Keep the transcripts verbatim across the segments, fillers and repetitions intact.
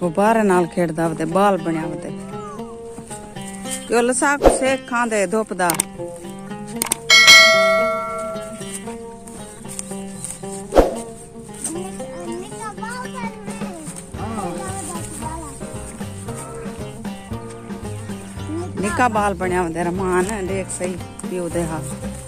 गुब्बारे नाल खेड़दा वदे बाल बनया वदे यो लसा को सेक खांदे धुप दा निका बाल बनया वदे रमान देख सही पियो दे हा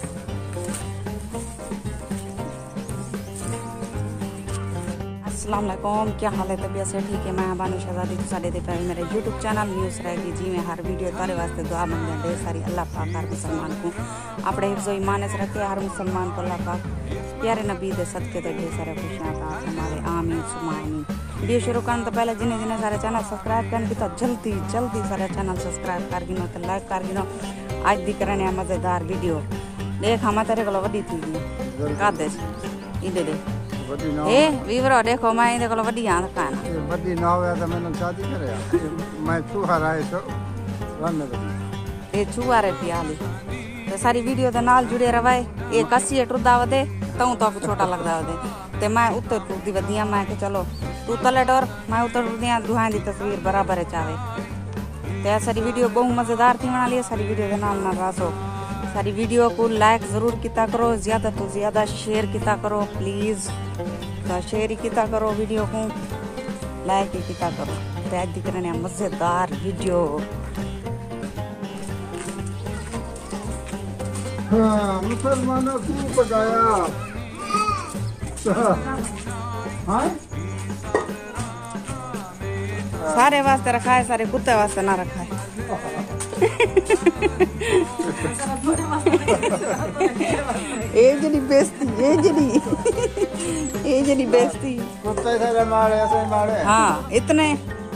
अस्सलाम वालेकुम, क्या हाल है? तबीयत से ठीक है? मैं बानू शहजादी तो साढ़े पे मेरे यूट्यूब चैनल न्यूज़ रहेगी जी। मैं हर वीडियो तारे वास्ते दुआ मंगते ढेर सारी अल्लाह पाक हर मुसलमान को अपने हिफ्ज़ो ईमान से रखे। हर मुसलमान को अल्लाह पाक प्यारे नबी दे सदके ते ढेर सारे खुशियां अता फरमावे। आमीन सुम्मा आमीन। वीडियो शुरू करने तो पहले जिन्हें जिन्हें सारे चैनल सब्सक्राइब करने की तो जल्दी जल्दी सारे चैनल सब्सक्राइब कर गिनो तो लाइक कर गिनो। आज दी करने मज़ेदार वीडियो देख हम तेरे को वड्डी थी का दे इधर दे ए वीवरो देखो मैं इधर को वड्डी हां का ना वड्डी ना होया तो मैंने शादी करया मैं छुआ रहा है तो रन दे ए छुआ रे पियाली तो सारी वीडियो दे नाल जुड़े रहे। एक अस्सी टुरदा वदे तू तो छोटा लगदा वदे ते मैं उत्तर टुरदी वदिया मैं के चलो तू तले डोर मैं उत्तर टुरदियां दुहां दी तस्वीर बराबर है चावे ते सारी वीडियो बहुत मजेदार थी बना लिए। सारी वीडियो दे नाल ना रासो सारी वीडियो को लाइक जरूर किया करो, ज्यादा तो ज्यादा शेयर किया करो प्लीज। तो शेयर ही किया करो वीडियो को लाइक ही किया करो। तो आज दिख रहे मजेदार वीडियो। हाँ मुसलमानों को पकाया हाँ सारे वास्ते रखा है, सारे कुत्ते वास्ते ना रखा है। ए जड़ी बेइज्जती ए जड़ी ए जड़ी बेइज्जती कुत्ते सारे मारे ऐसे मारे हां इतने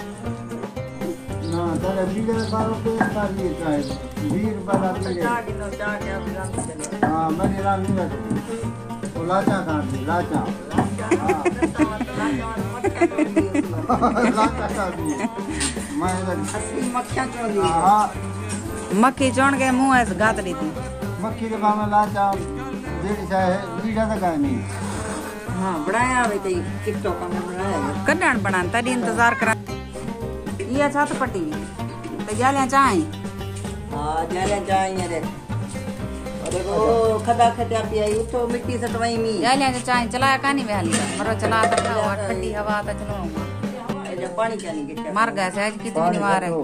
ना तेरे बीड़े सारों पे कर लिए चाहे वीर बना दिए चाह गिनो चाह के अब रंग चले। हां मैंने राम नहीं बैठ वो लाचा खा दी लाचा लाचा खा दी मैं असली मक्खियां चढ़ दी हां मक्खी चढ़ के मुंह ऐसे गात दी थी मक्खी के बामे लाचा जेड़ी चाहे बीड़ा तक नहीं हां बनाया वे ते टिकटॉक में बनाया कन्याण बनान तड़ी इंतजार करा ये छत पट्टी तो जाले चाय हां जाले चाय रे अरे वो खदा खदा पियाई उठो मिट्टी सटवाई मी जाले चाय चलाया कानी वे हाली मरो चला तो ठंडी हवा तो चलो ए पानी चानी के मर गए से आज कितनी निवार है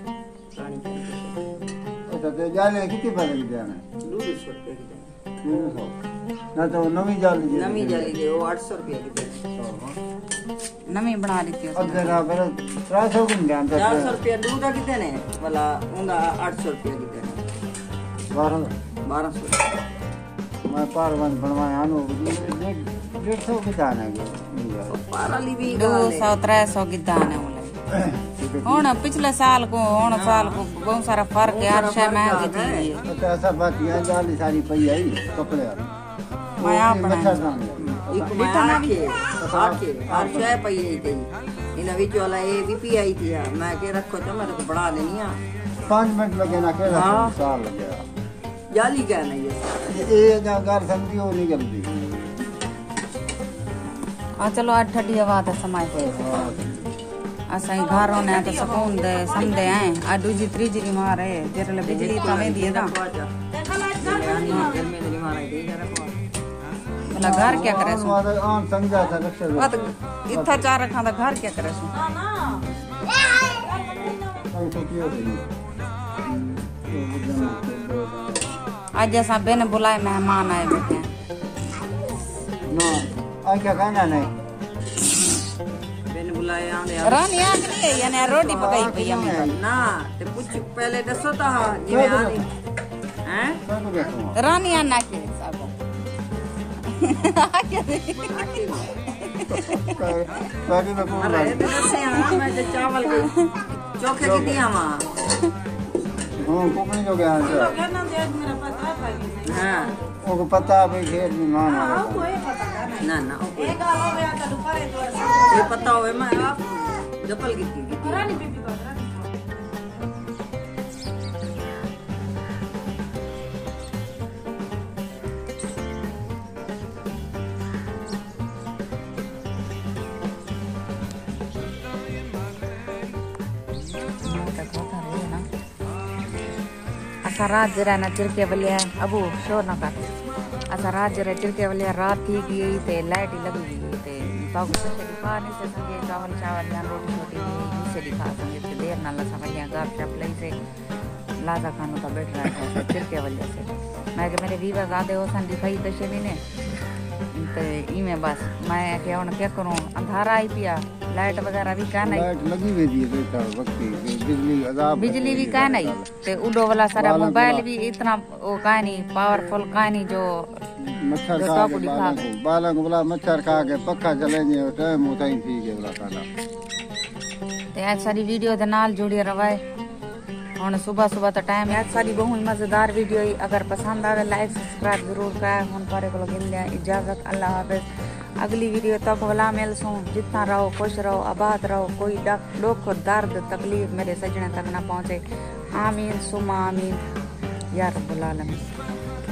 तो ते जाले कितनी बदल गया ना दो सौ रुपए की ना तो नवी जाली नवी जाली दे वो आठ सौ रुपए की दे नवी बना ली थी अब जरा पर तीन सौ की ध्यान से चार सौ रुपए दूध कितने ने वाला उंगा आठ सौ रुपए कितने बारह बारह सौ मैं पारवन बनवाया आनो डेढ़ सौ की दान है पाराली भी दो सौ त्रै सौ की दान है ਹੁਣ पिछले साल को ਹੁਣ साल को बहुत सारा फर्क है। हर शय महंगी थी तो ऐसा बात है जाली सारी पई आई कपड़े मैं आप बना एक महीना के आठ के हर शय पई आई थी इन विच वाला ए बीपी आई थी मैं के रखो तो मेरे को बढ़ा देनी है पाँच मिनट लगे ना के साल लग गया जाली क्या नहीं ये ये घर समझी हो नहीं जल्दी हां चलो आज ठंडी हवा तो समय असाई घर होने तो सुकून दे समझे हैं आ दूजी तीसरी री मारे जेरले बिजली तो वेंदी है ना भला घर क्या करे सो आन समझा था लक्ष्य बात इतना चार रखा था घर क्या करे सो आज जैसा बेन बुलाए मेहमान आए बैठे ना आ क्या खाना नहीं बुलाया रानी आ गई यानी रोटी पकाई पई है ना ते कुछ पहले दसो ता जिवे आनी हैं रानी आना के साबो क्या सारी में कौन अरे तो दसे हां मैं जो चावल के चोखे की दिया मां हां कोकणी जो गया है ना दे मेरा पता था हां वो पता है घेर में मान आ कोई पता ना ना एक गालो गया तो दुपहर तो ये पता होवे मैं आप जपल की थी रानी बीबी को असा रात जरा ना चिरके वलिया अबू शोर ना कर असा रात जरा चिरके वलिया रात थी गई ते लाइट ही लगी गई ते तो कुछ दिखा नहीं से संगे चावल चावल या रोटी छोटी नीचे दिखा संगे ते देर ना लसा वलिया गप शप लई से लाजा खानो का बैठ रहा है चिरके वलिया से मैं के मेरे वीवा गादे हो सन दिखाई दशे नहीं ने ते ई में बस मैं के उन क्या करूं अंधारा आई पिया लाइट वगैरह भी का नहीं लाइट लगी हुई थी बेटा वक्ती बिजली अजाब बिजली भी का नहीं ते उडो वाला सारा मोबाइल भी इतना वो का नहीं पावरफुल का नहीं जो मच्छर जो खा टॉप के दिखा बालक को बालक बोला मच्छर खा के पक्का चलेंगे और टाइम होता ही ठीक है बोला खाना ते आज सारी वीडियो दे नाल जुड़े रवाए हुन सुबह सुबह तो टाइम है सारी बहुत ही मजेदार वीडियो ही अगर पसंद आवे लाइक सब्सक्राइब जरूर करें हुन पारे को गिन इजाजत अल्लाह हाफिज अगली वीडियो तक भला मिल सो जितना रहो खुश रहो आबाद रहो कोई दुख दर्द तकलीफ मेरे सजने तक ना पहुंचे आमीन सुमा आमीन या रब्बुल आलमीन।